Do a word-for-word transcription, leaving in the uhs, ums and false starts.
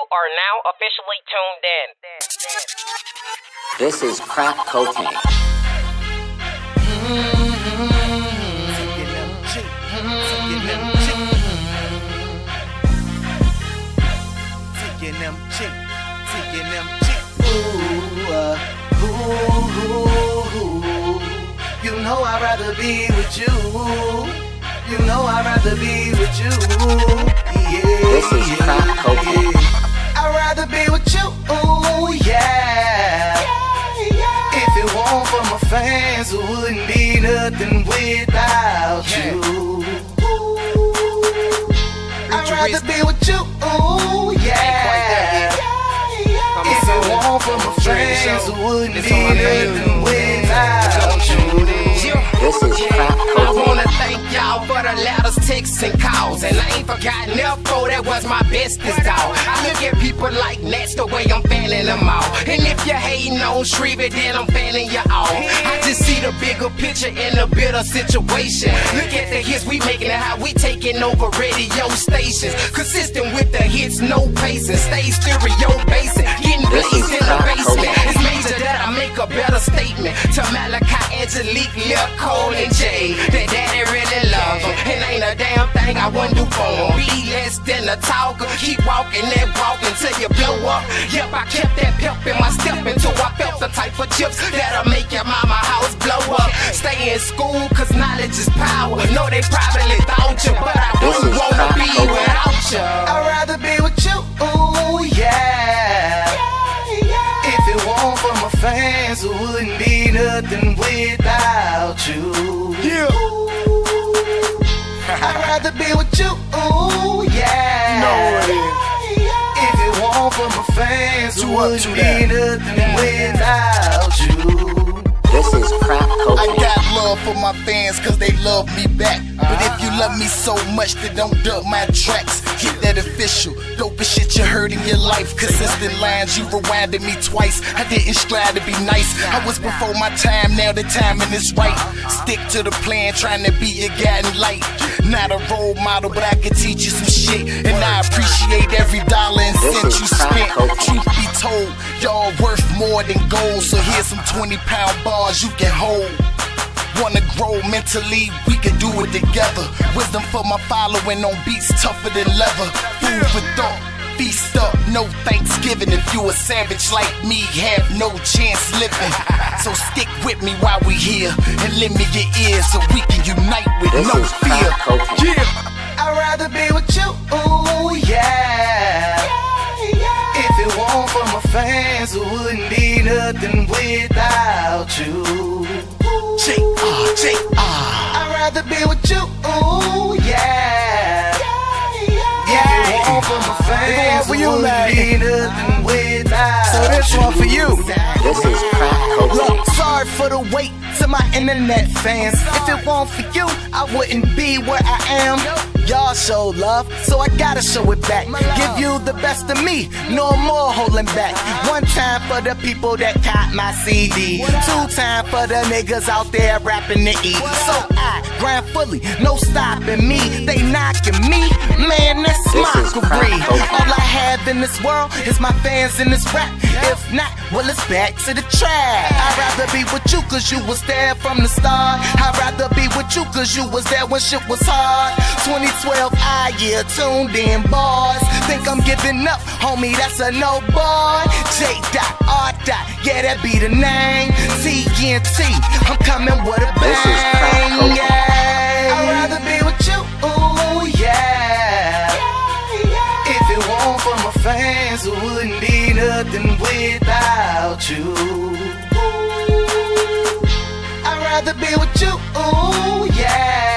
are now officially tuned in. This is crack cocaine. Taking them cheap, taking them cheap. Ooh, uh, ooh, ooh, ooh. You know I'd rather be with you. You know I'd rather be with you. Yeah, this is crack cocaine. yeah. I'd rather be with you. Ooh, yeah. If it weren't for my fans, it wouldn't be nothing without you. I'd rather be with you. Ooh, yeah. If it weren't for my fans, it wouldn't be nothing without you. This is crack cocaine. I wanna thank y'all for the letters, texts, and calls. And I ain't forgotten F-O, that was my bestest dog. I look at people like Nets the way I'm fanning them all. And if you're hating on Shrevey, then I'm fanning you all. I just see the bigger picture in the bitter situation. Look at the hits we making and how we taking over radio stations. Consistent with the hits, no pacing. Stay stereo basing, getting blazed in the basement. It's major that I make a better statement to Malachi, Angelique, Lil Cole, and Jay. That daddy really loves them, and ain't a damn thing I wouldn't do for them. Be less than a talker, keep walking and walking till you blow up. Yep, I kept that pep in my step until I felt the type of chips that'll make your mama house blow up. Stay in school, cause knowledge is power. No, they probably thought you, but I wouldn't wanna be without you. I'd rather be with you, ooh, yeah. If it weren't for my fans, it wouldn't be nothing without you. Yeah. I'd rather be with you, ooh, yeah. No, it is. If it weren't for my fans, it wouldn't be nothing without you. This is crack cocaine. I got love for my fans cause they love me back. But if you love me so much, then don't duck my tracks. Get that official, dopest shit you heard in your life. Consistent lines, you rewinded me twice. I didn't strive to be nice. I was before my time, now the timing is right. Stick to the plan, trying to be your guiding light. Not a role model, but I can teach you some shit. And I appreciate every dollar and cent you spent. Truth be told, y'all worth more than gold. So here's some twenty pound bars you can hold. Wanna grow mentally, we can do it together. Wisdom for my following on beats tougher than leather. Food for thought, feast up, no Thanksgiving. If you a savage like me, have no chance living. So stick with me while we here and lend me your ears so we can unite with this no fear. Yeah. I'd rather be with you, ooh, yeah. If it weren't for my fans, it wouldn't be nothing without you. J R, J R. I'd rather be with you, ooh, yeah. If it weren't for my fans, it wouldn't be nothing without you. So this one for you. This is crack cocaine. Look, sorry for the wait to my internet fans. If it weren't for you, I wouldn't be where I am. Y'all show love, so I gotta show it back. Give you the best of me, no more holding back. One time for the people that caught my C D. Two time for the niggas out there rapping the E. So I grind fully, no stopping me. They knocking me, man, that's mockery. All I have in this world is my fans in this rap. If not, well, it's back to the track. I'd rather be with you cause you was there from the start. I'd rather be with you cause you was there when shit was hard. twenty twelve, I yeah, tuned in bars. Think I'm giving up, homie, that's a no boy. J dot R dot, yeah, that be the name. T N T, I'm coming with a bang, yeah. I'd rather be with you, ooh, yeah. If it weren't for my fans, it wouldn't be nothing without you. I'd rather be with you, ooh, yeah.